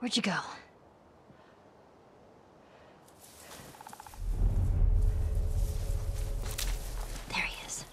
Where'd you go? There he is.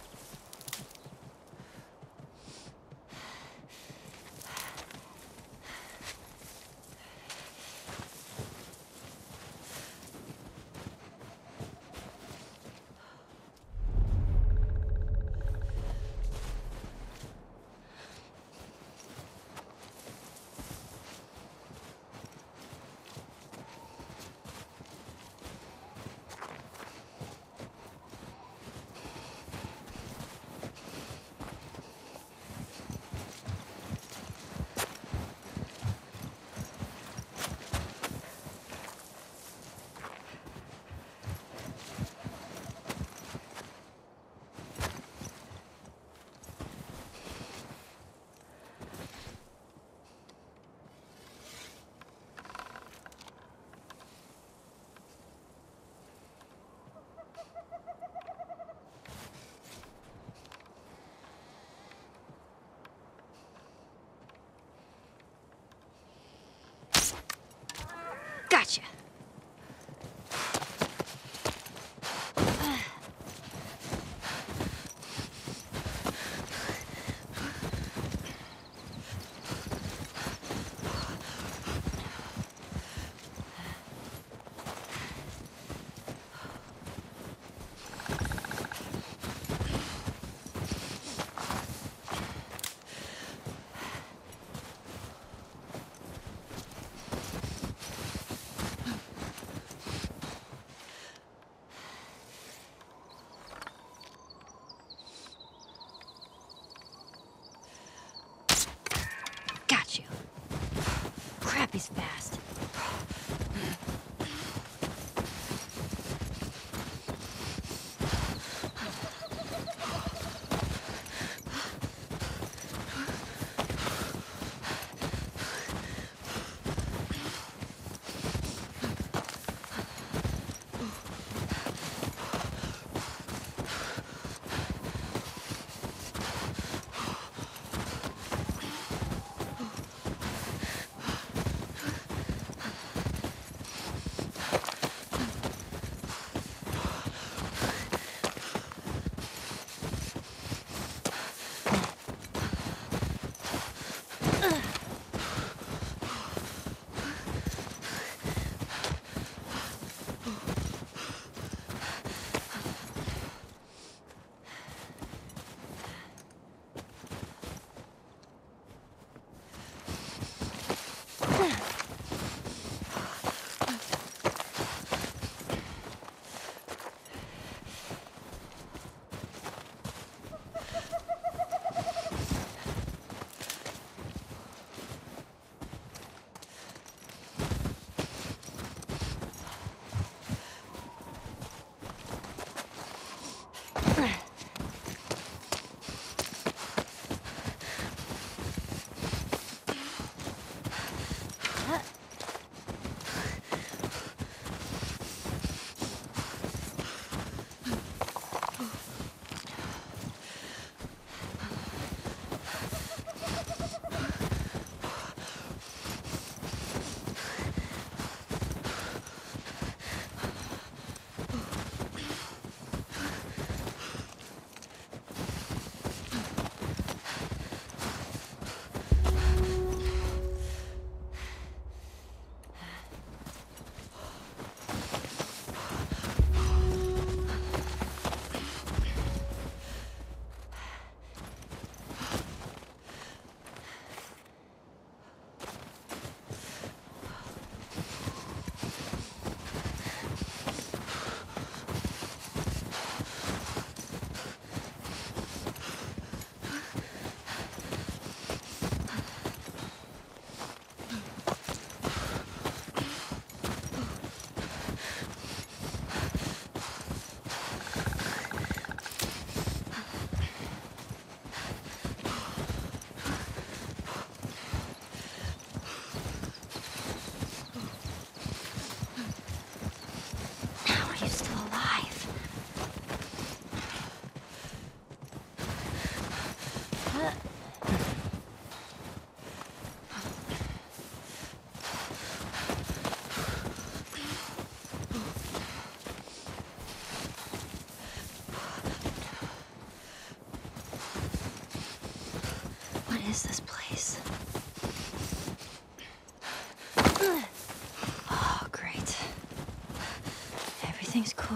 Everything's cool.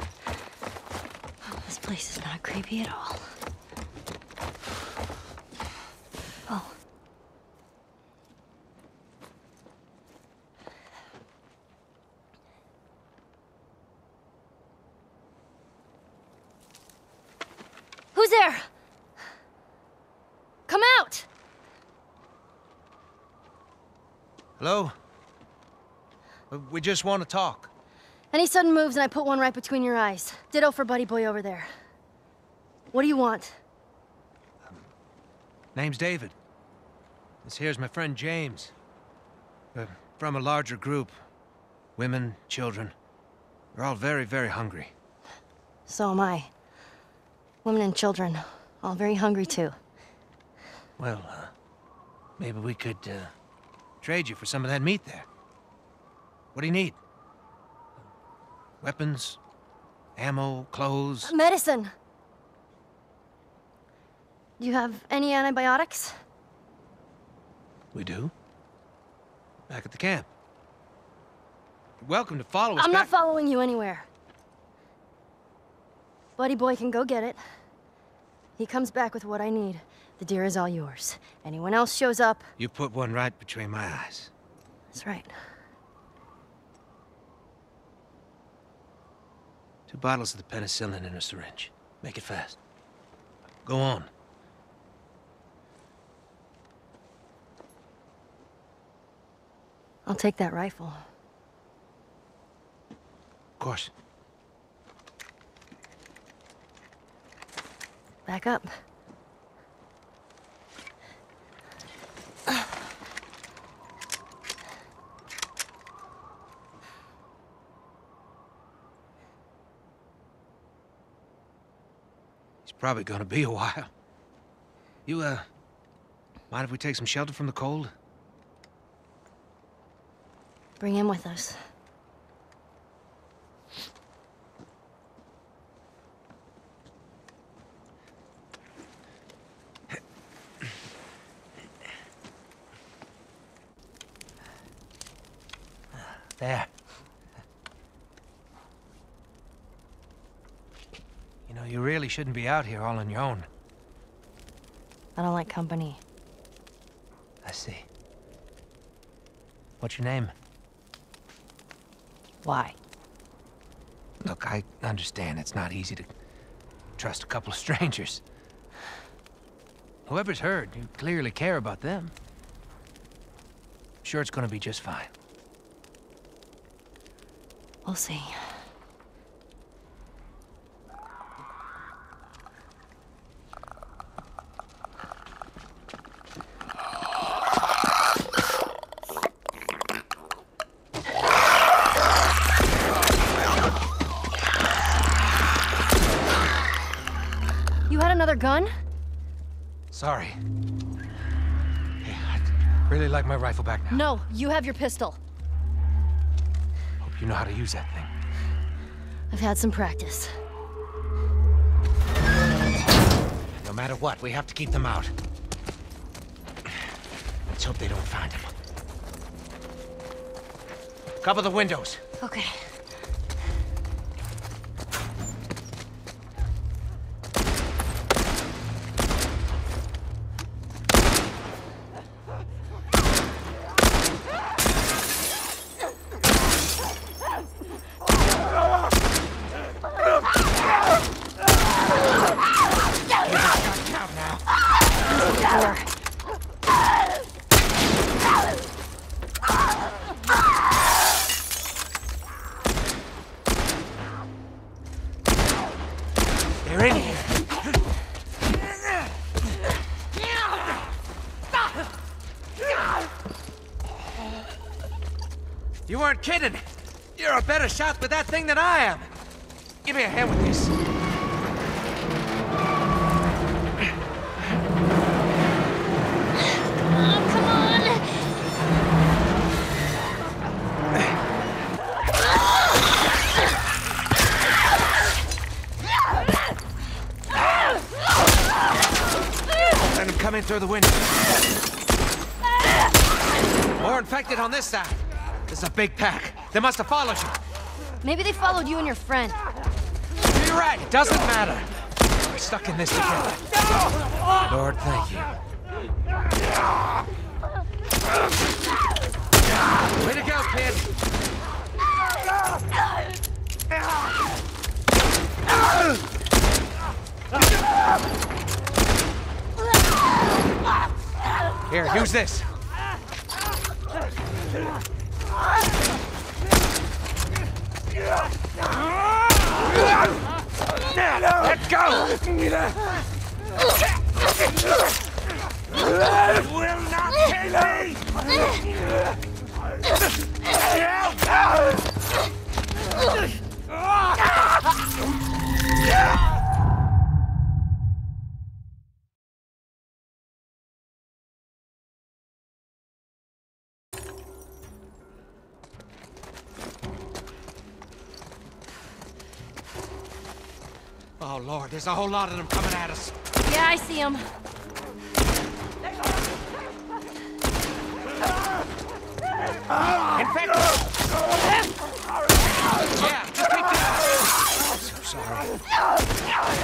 This place is not creepy at all. Oh. Who's there? Come out! Hello? We just want to talk. Any sudden moves and I put one right between your eyes. Ditto for Buddy Boy over there. What do you want? Name's David. This here's my friend James. We're from a larger group. Women, children. We're all very, very hungry. So am I. Women and children, all very hungry too. Well, maybe we could, trade you for some of that meat there. What do you need? Weapons? Ammo? Clothes? Medicine! Do you have any antibiotics? We do. Back at the camp. You're welcome to follow us I'm back. not following you anywhere. Buddy Boy can go get it. He comes back with what I need. The deer is all yours. Anyone else shows up... You put one right between my eyes. That's right. 2 bottles of the penicillin in a syringe. Make it fast. Go on. I'll take that rifle. Of course. Back up. It's probably gonna be a while. You, mind if we take some shelter from the cold? Bring him with us. There. You know, you really shouldn't be out here all on your own. I don't like company. I see. What's your name? Why? Look, I understand it's not easy to trust a couple of strangers. Whoever's hurt, you clearly care about them. I'm sure it's gonna be just fine. We'll see. You had another gun? Sorry. Hey, I'd really like my rifle back now. No, you have your pistol. Hope you know how to use that thing. I've had some practice. No matter what, we have to keep them out. Let's hope they don't find him. Cover the windows. Okay. They're in here. You weren't kidding. You're a better shot with that thing than I am. Give me a hand with this. Come on! Let him come in through the window. More infected on this side. This is a big pack. They must have followed you. Maybe they followed you and your friend. You're right, it doesn't matter. We're stuck in this together. Lord, thank you. Way to go, kid! Here, use this. Let go! Will not kill me! Oh, Lord, there's a whole lot of them coming at us. Yeah, I see him. Infected! Yeah, just keep going. I'm so sorry.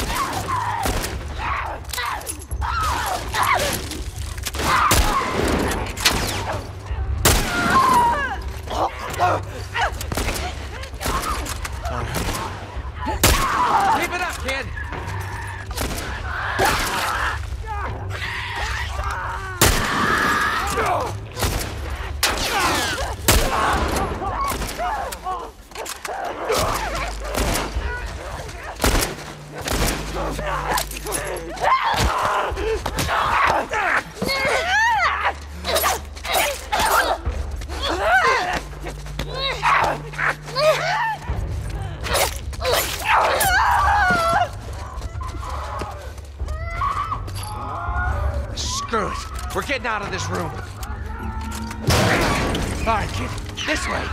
Keep it up, kid! Screw it. We're getting out of this room. All right, kid. This way.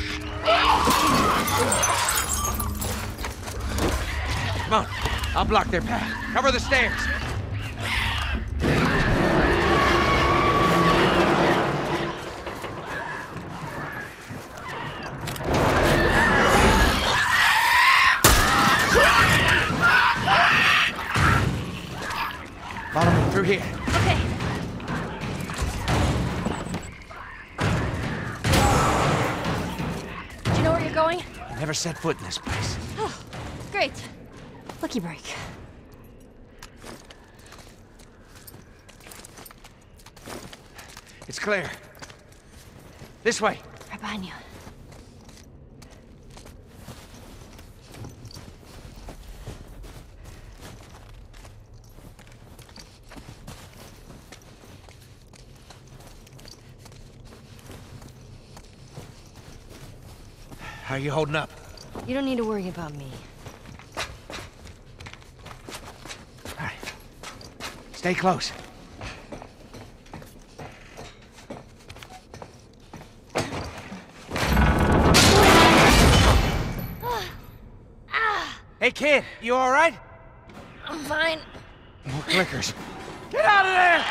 Come on. I'll block their path. Cover the stairs. Follow me through here. Okay. Do you know where you're going? I never set foot in this place. Oh, great. Lucky break. It's clear. This way. Right behind you. How are you holding up? You don't need to worry about me. All right. Stay close. Hey, kid, you all right? I'm fine. More clickers. Get out of there!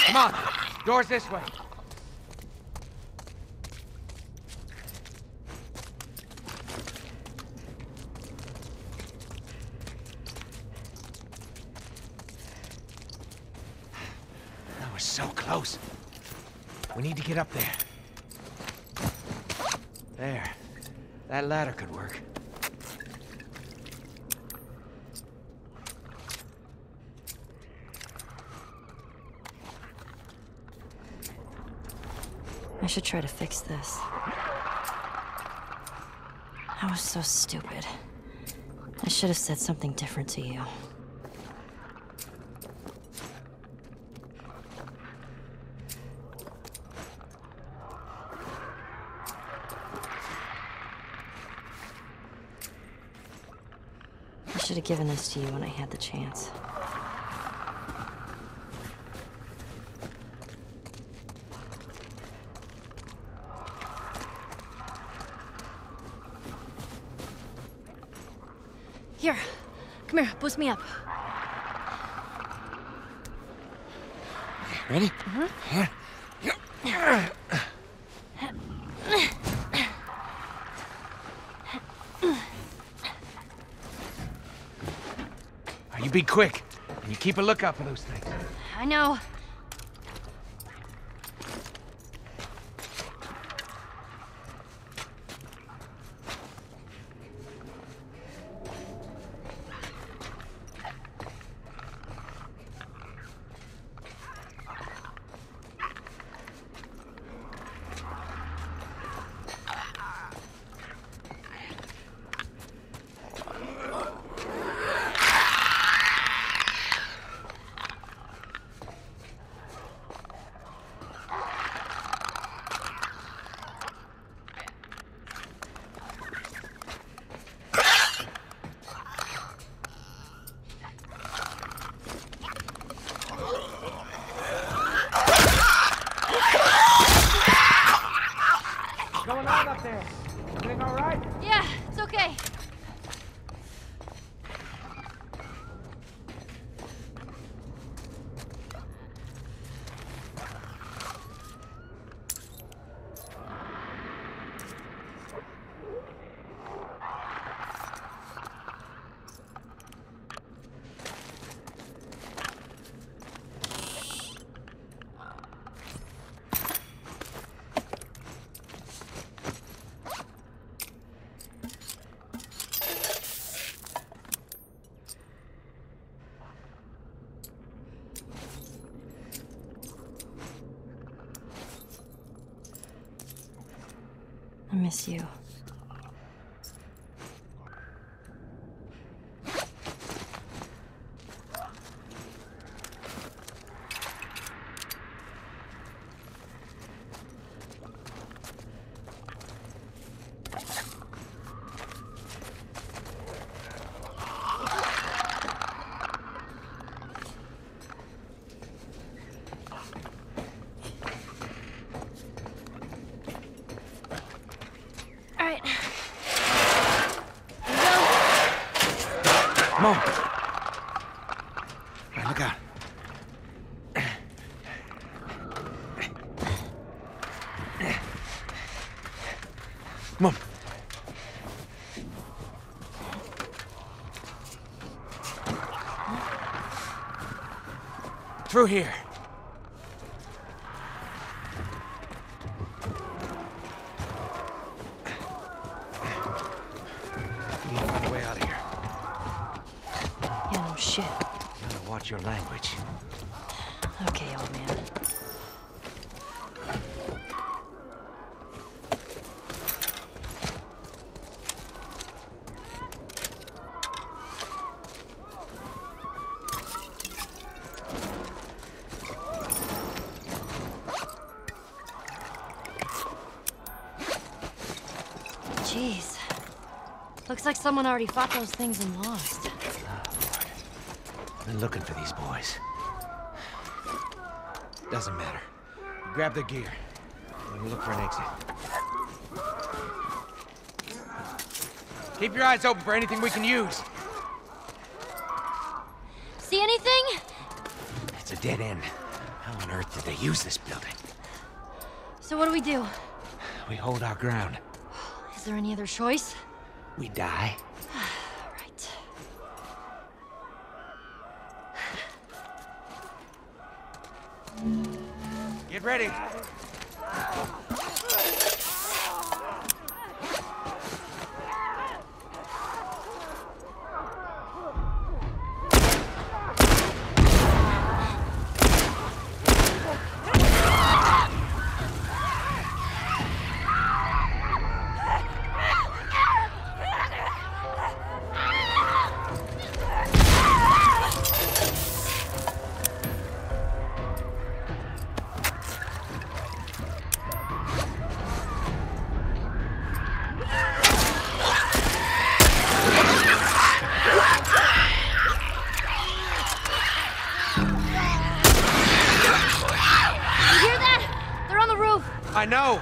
Come on. Door's this way. We're so close. We need to get up there. There. That ladder could work. I should try to fix this. I was so stupid. I should have said something different to you. I should have given this to you when I had the chance. Here, come here, boost me up. Ready? Mm-hmm. Here. You be quick, and you keep a lookout for those things. I know. What's going on up there? Everything all right? Yeah, it's okay. I miss you. All right. Come on. All right, look out. Come on. Through here. We need to find a way out of here. Yeah, no shit. Gotta watch your language. Okay, old man. Jeez. Looks like someone already fought those things and lost. I've been looking for these boys. Doesn't matter. Grab the gear. We'll look for an exit. Keep your eyes open for anything we can use. See anything? It's a dead end. How on earth did they use this building? So what do we do? We hold our ground. Is there any other choice? We die. Right. Get ready. I know!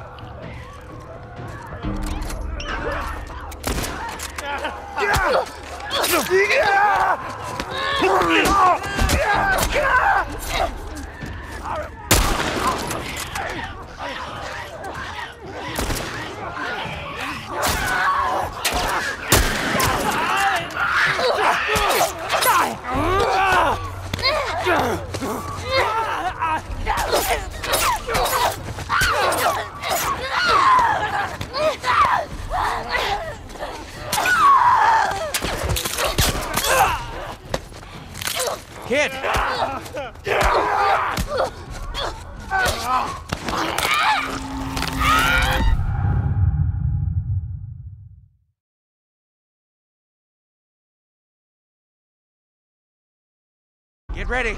Kid! Get ready!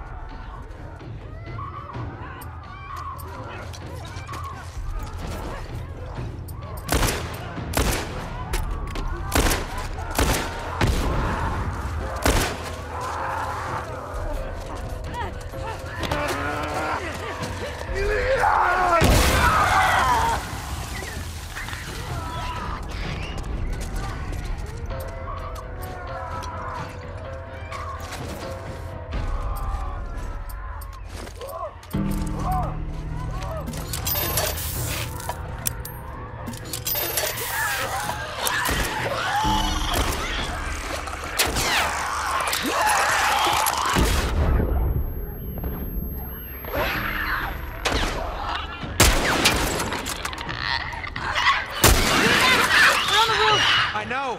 I know!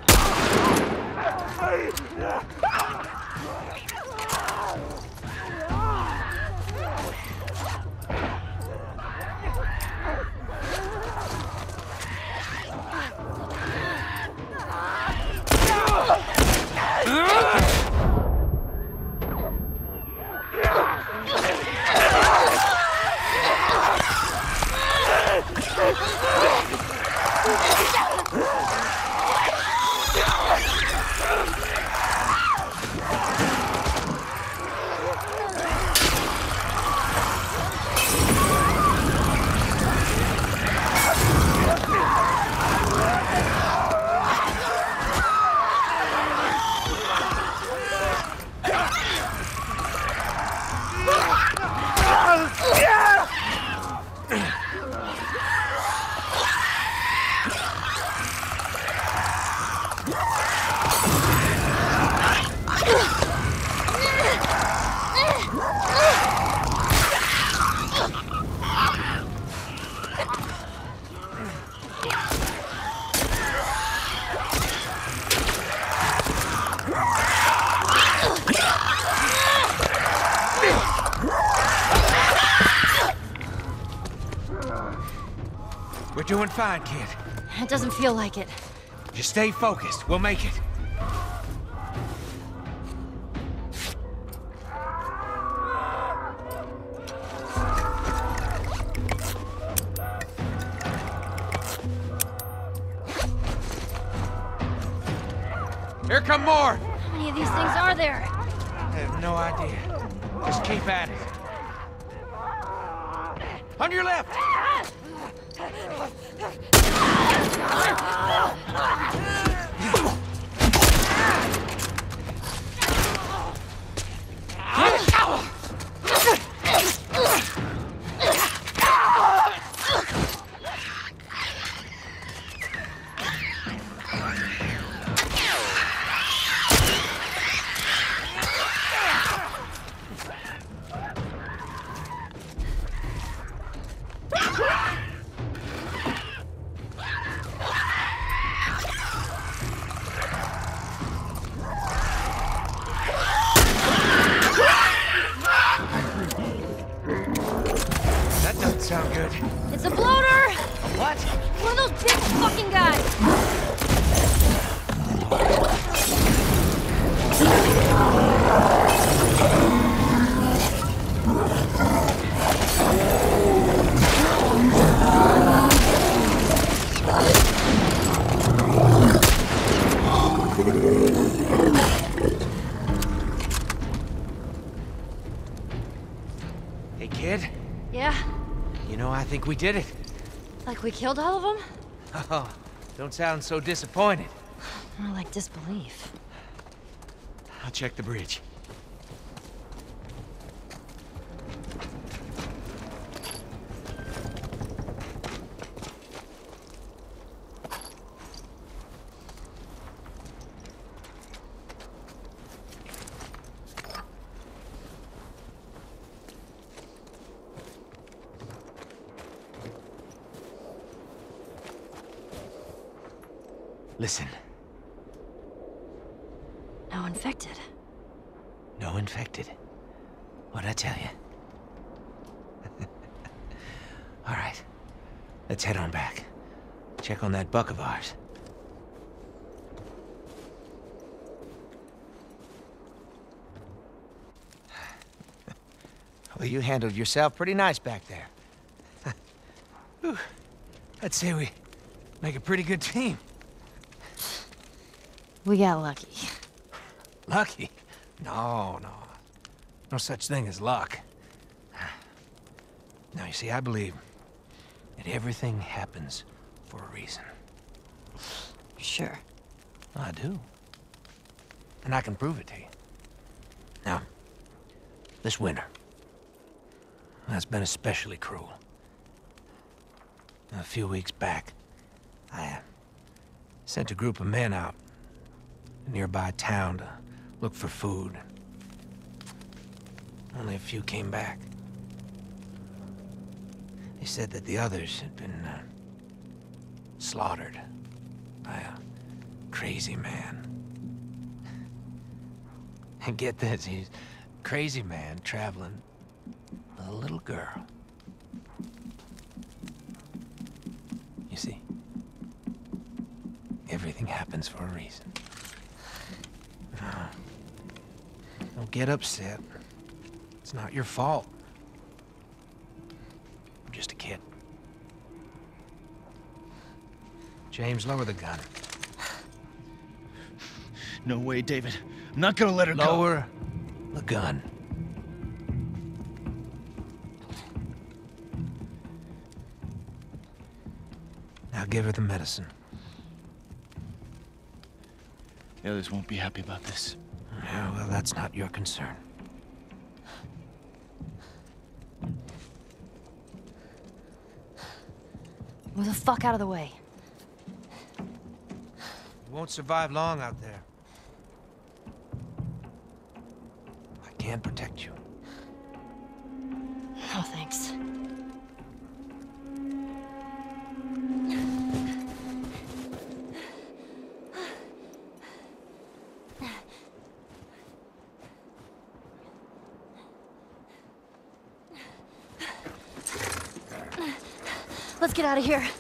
We're doing fine, kid. It doesn't feel like it. Just stay focused. We'll make it. Here come more! How many of these things are there? I have no idea. Just keep at it. On your left! sound good. It's a bloater! What? One of those big fucking guys! Hey, kid. Yeah? You know, I think we did it. Like we killed all of them? Oh, don't sound so disappointed. More like disbelief. I'll check the bridge. Listen. No infected. No infected. What'd I tell you? All right. Let's head on back. Check on that buck of ours. Well, you handled yourself pretty nice back there. Whew. I'd say we make a pretty good team. We got lucky. Lucky? No. No such thing as luck. Now, you see, I believe that everything happens for a reason. Sure. I do. And I can prove it to you. Now, this winter, that's been especially cruel. A few weeks back, I sent a group of men out to a nearby town to look for food. Only a few came back. They said that the others had been slaughtered by a crazy man. And get this, he's a crazy man traveling with a little girl. You see, everything happens for a reason. Don't get upset. It's not your fault. I'm just a kid. James, lower the gun. No way, David. I'm not gonna let her go. Lower the gun. Now give her the medicine. The others won't be happy about this. Yeah, well, that's not your concern. Move the fuck out of the way. You won't survive long out there. I can protect you. No thanks. Let's get out of here.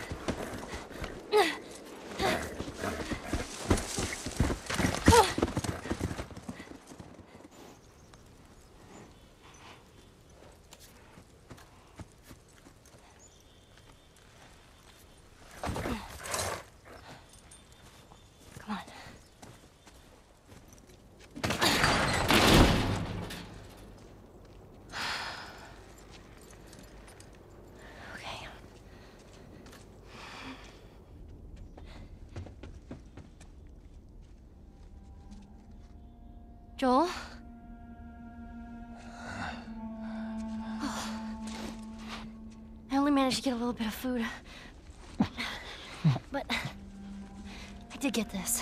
Come on. Okay. Joel? I only managed to get a little bit of food. But I did get this.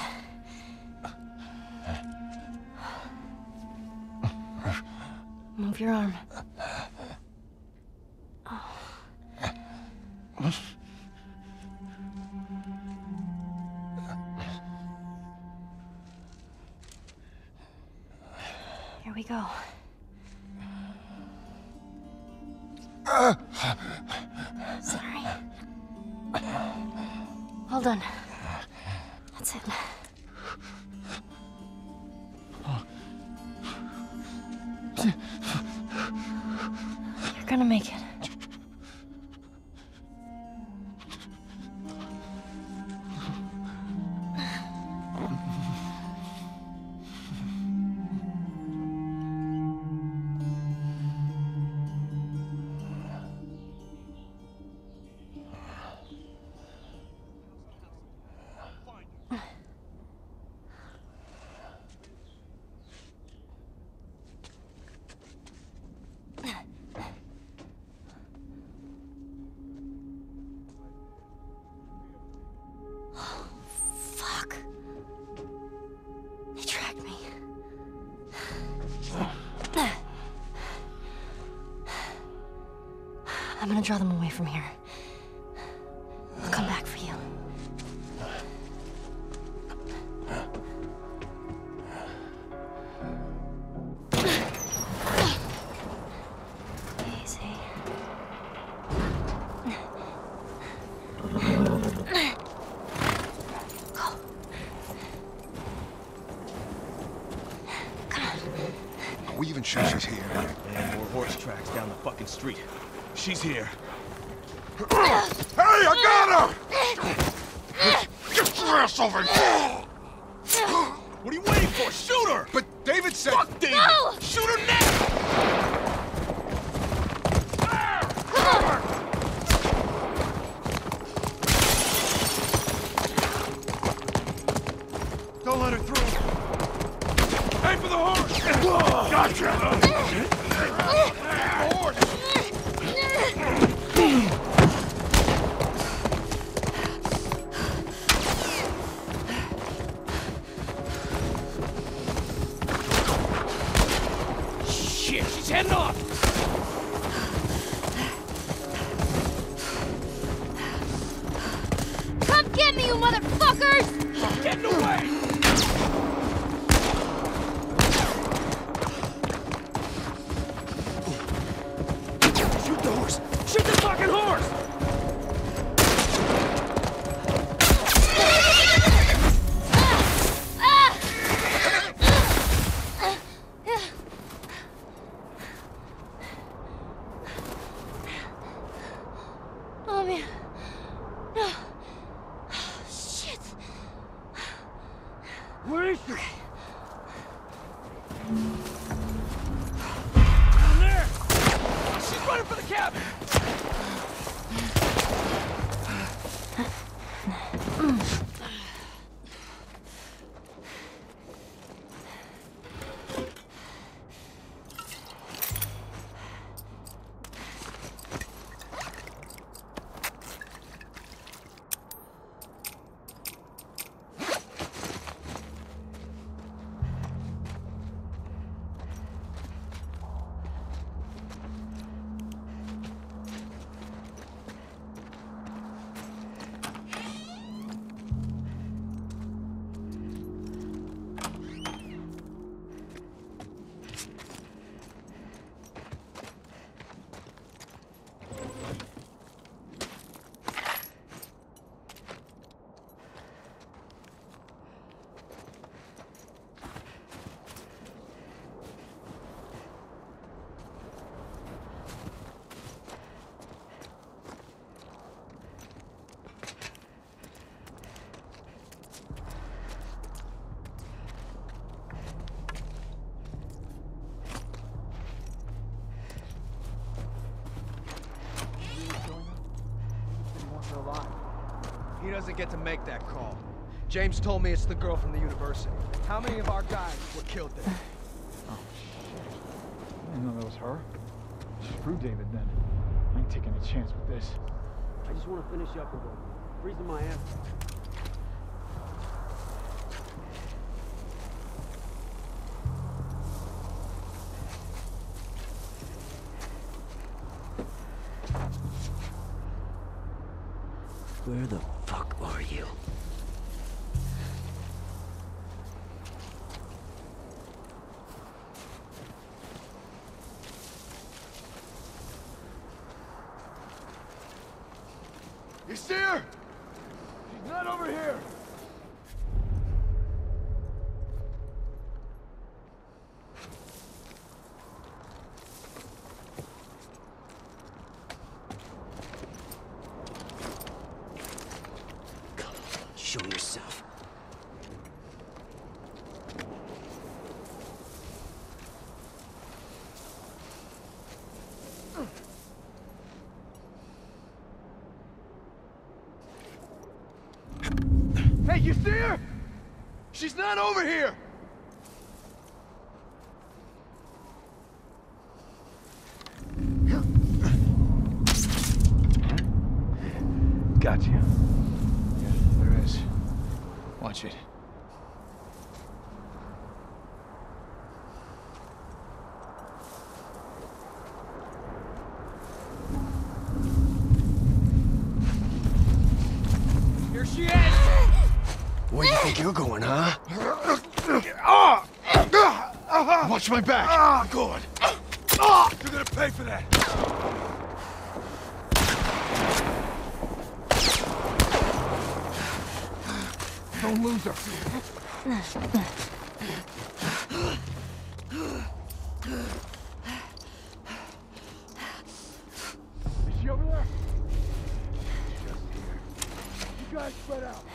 Move your arm. Here we go. Sorry. Hold on. That's it. You're gonna make it. Fuck. They tracked me. I'm gonna draw them away from here. I'll come back for you. Easy. Are we even sure she's here? And more horse tracks down the fucking street. She's here. Hey, I got her! Get your ass over here! What are you waiting for? Shoot her! But David said... Fuck David! No! Shoot her now! Don't let her through. Aim for the horse! Gotcha! Shit, she's heading off! Come get me, you motherfuckers! Get in the way! Shoot the horse! Shoot the fucking horse! Oh man. No. Shit. Where is she? Down there! She's running for the cabin! He doesn't get to make that call. James told me it's the girl from the university. How many of our guys were killed there? Oh, shit. I didn't know that was her. Screw David then. I ain't taking a chance with this. I just want to finish up with her. Freezing my ass off. Where the fuck are you? You see her? She's not over here. Come on, show yourself. Hey, you see her? She's not over here! Got you. Yeah, there is. Watch it. Here she is! Where do you think you're going, huh? Watch my back! Ah, good. You're gonna pay for that. Don't lose her. Is she over there? Just here. You guys spread out.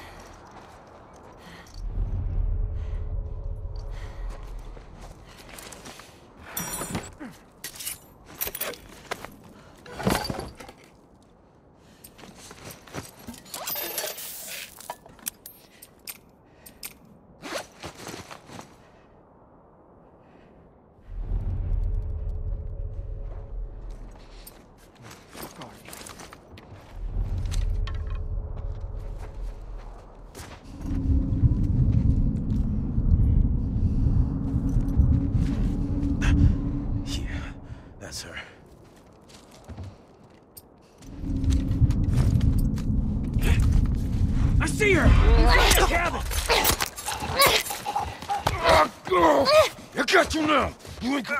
Yeah, that's her. I see her! Cabin! I got you now. You ain't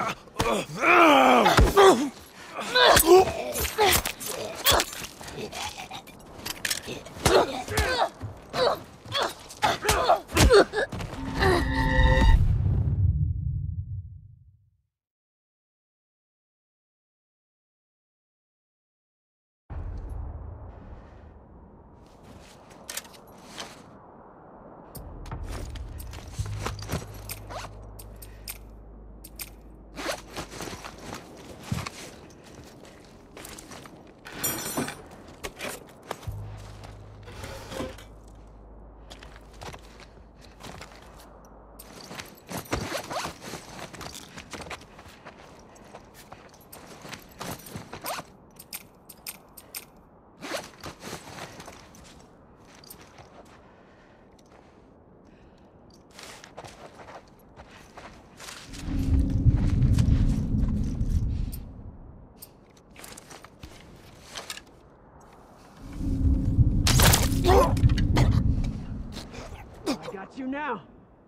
I got you now.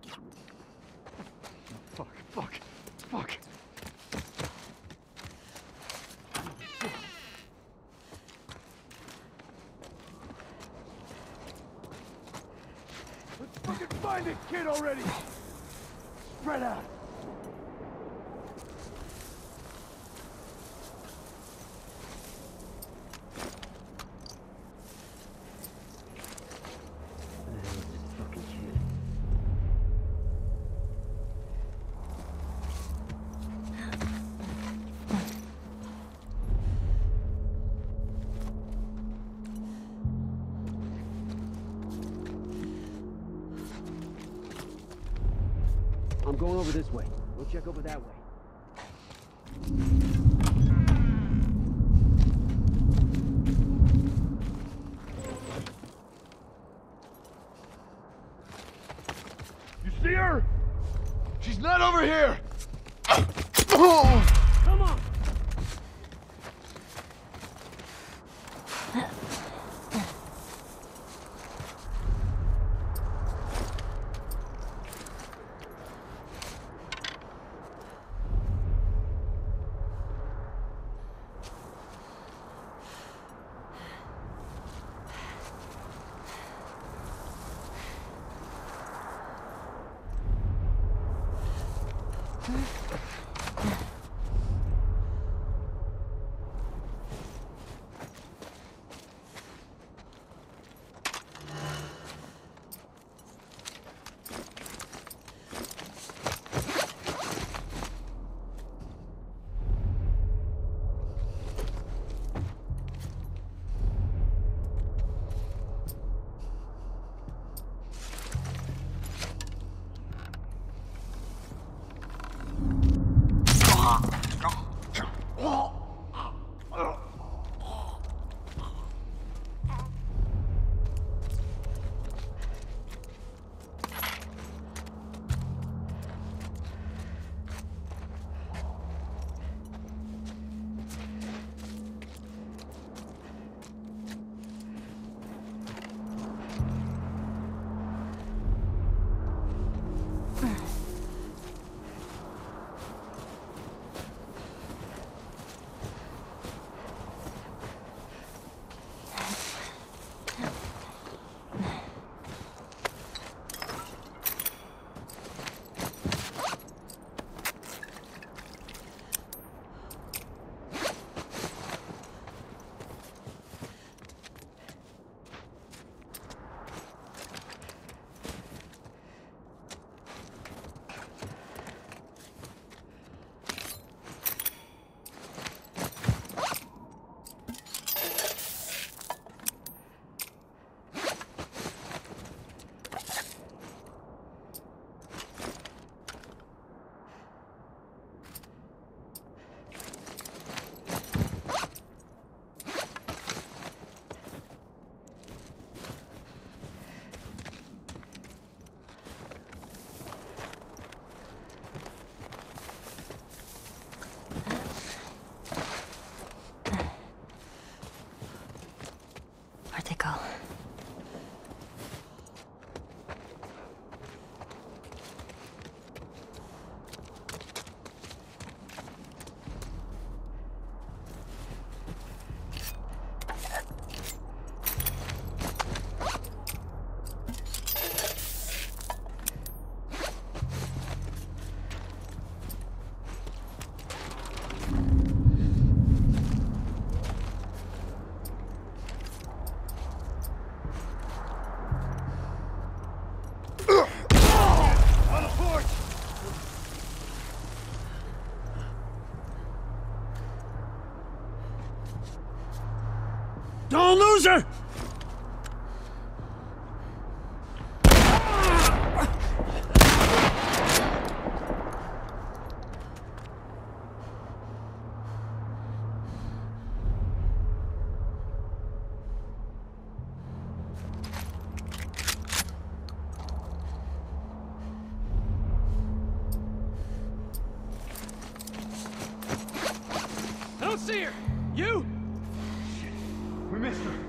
Fuck. Let's fucking find this kid already! Spread out! Fucking kid. I'm going over this way. We'll check over that way. You see her? She's not over here! Come on! Where'd they go? Don't lose her! I don't see her! You? We missed her.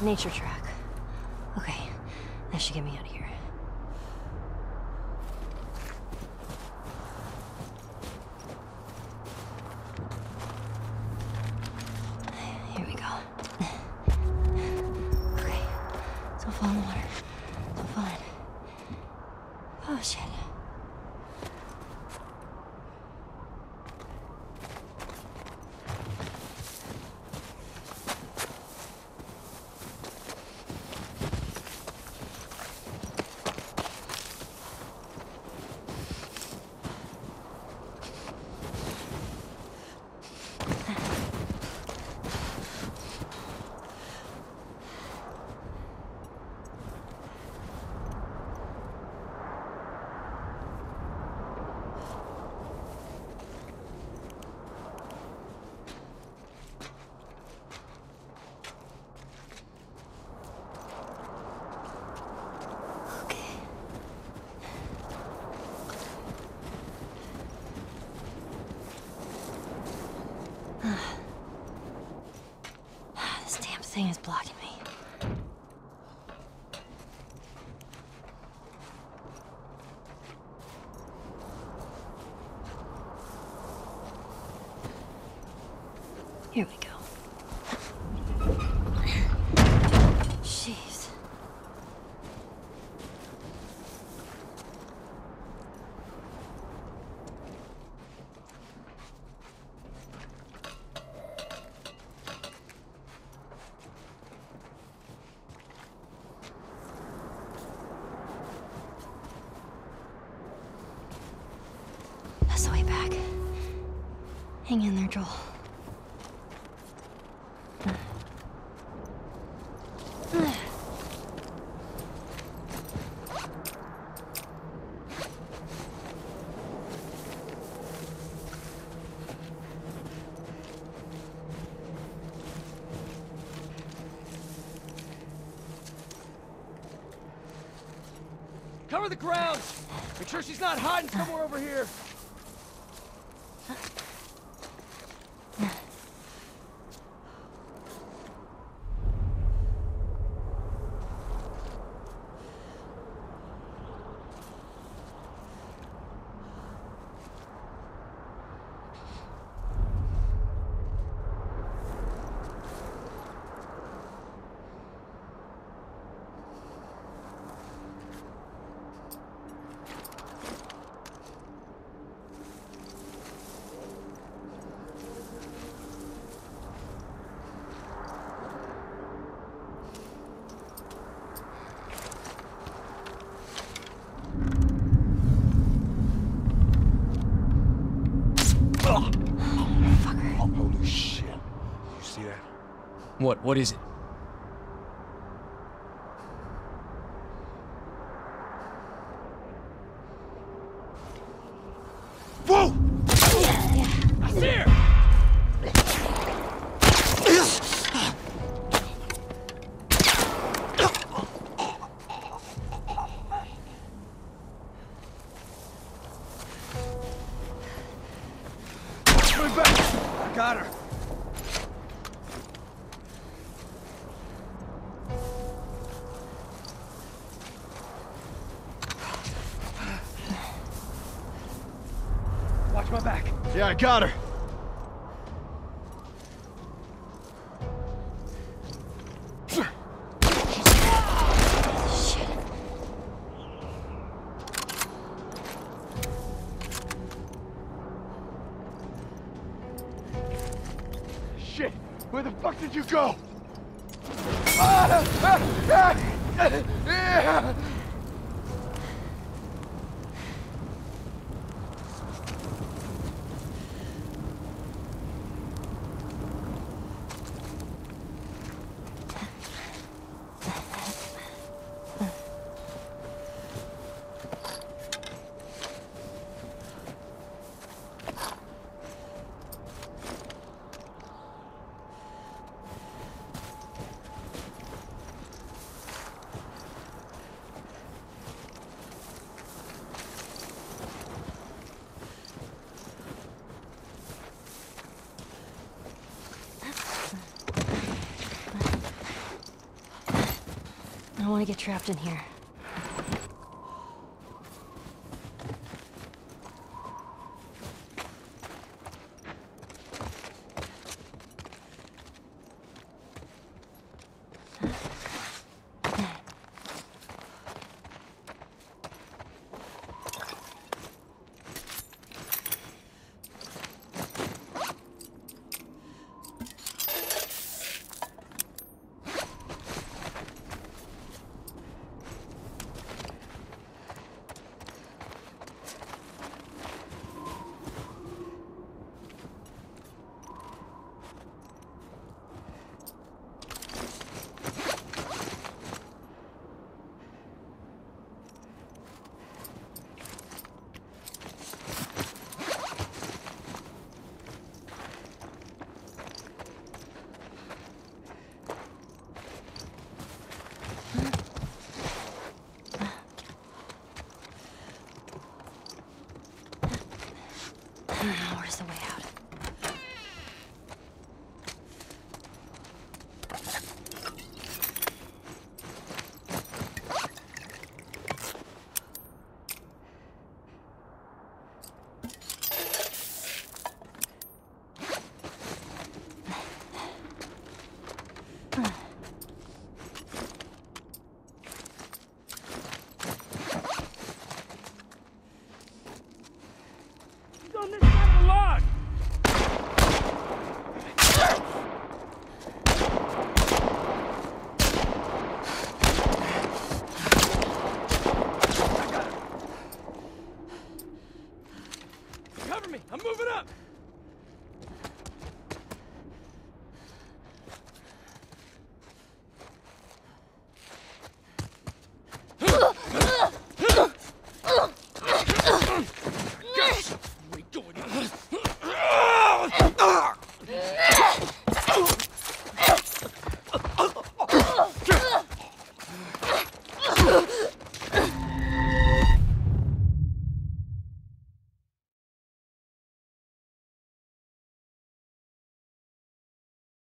Nature track. Okay, that should get me out of here. Here we go. Okay, don't fall in the water. Don't fall in. Oh, shit. This damn thing is blocking me. Here we go. Jeez. That's the way back. Hang in there, Joel. Cover the ground! Make sure she's not hiding somewhere over here! Holy shit. You see that? What is it? Whoa! I see her! Coming back! I got her! Watch my back. Yeah, I got her. Shit! Where the fuck did you go? don't want to get trapped in here.